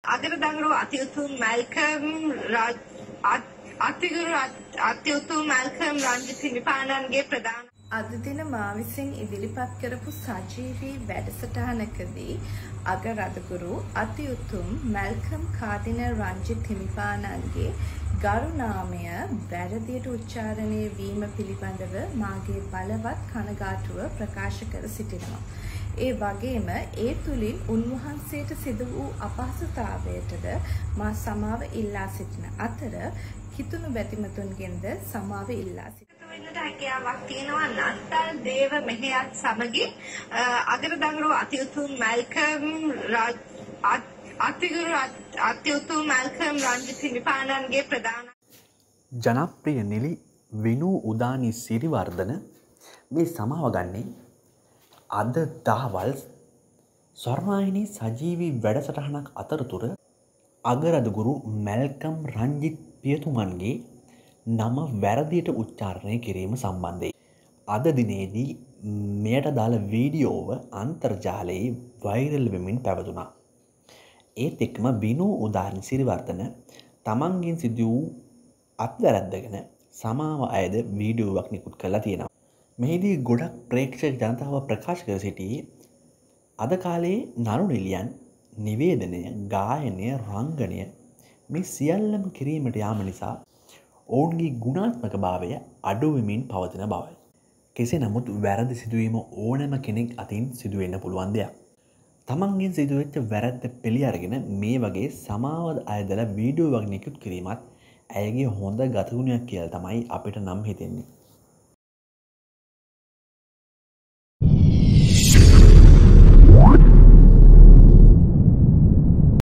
අගරදඟරු අතිඋතුම් මැල්කම් අතිගුරු අතිඋතුම් මැල්කම් රංජිත් හිමිපාණන්ගේ ප්‍රධාන අද දින මා විසින් ඉදිරිපත් කරපු සජීවී වැඩසටහනකදී අගරදඟරු අතිඋතුම් මැල්කම් කාදිනල් රංජිත් හිමිපාණන්ගේ ගරු නාමය වැරදියට උච්චාරණය වීම පිළිබඳව මාගේ බලවත් කනගාටුව ප්‍රකාශ කර සිටිනවා. ඒ වගේම ඒ තුලින් උන්වහන්සේට සිදු වූ අපහසුතාවයටද මා සමාව ඉල්ලා සිටින අතර කිතුණු බැතිමතුන්ගෙන්ද සමාව ඉල්ලා සිටිනවා. වෙනට හැකියාවක් තියෙනවා නත්තල් දේව මෙහෙයත් සමගින් අගරදඟරු අතිඋතුම් මැල්කම් අතිඋතුම් මැල්කම් රංජිත් හිමිපාණන්ගේ ප්‍රධාන ජනප්‍රිය නිලි විනු උදානි සිරිවර්ධන මේ සමාව ගන්නේ අද දහවල් ස්වර්ණවාහිනී සජීවී වැඩසටහනක් අතරතුර අගරදඟරු මැල්කම් රංජිත් පියතුමන්ගේ නම වැරදියට උච්චාරණය කිරීම සම්බන්ධයෙන් අද දිනේදී මෙයට දාල වීඩියෝව අන්තර්ජාලයේ වෛරල් වෙමින් පැවතුණා. ඒත් එක්කම විනු උදානි සිරිවර්ධන තමන්ගෙන් සිදු වූ අත්වැරද්දගෙන සමාව අයද වීඩියෝවක් නිකුත් කරලා තියෙනවා. මෙහිදී ගොඩක් ප්‍රේක්ෂක ජනතාව ප්‍රකාශ කර සිටියේ අද කාලයේ නළු නිළියන් නිවේදනය, ගායනය, රංගනය මේ සියල්ලම කිරීමට යාම නිසා ඔවුන්ගේ ගුණාත්මක භාවය අඩු වෙමින් පවතින බවයි. කෙසේ නමුත් වැරදි සිදුවීම ඕනෑම කෙනෙක් අතින් සිදුවෙන්න පුළුවන් දෙයක්. තමන්ගෙන් සිදුවෙච්ච වැරද්ද පිළි අරගෙන මේ වගේ සමාව අයදලා වීඩියෝවක් නිකුත් කිරීමත් ඇයගේ හොඳ ගතිගුණයක් කියලා තමයි අපිට නම් හිතෙන්නේ.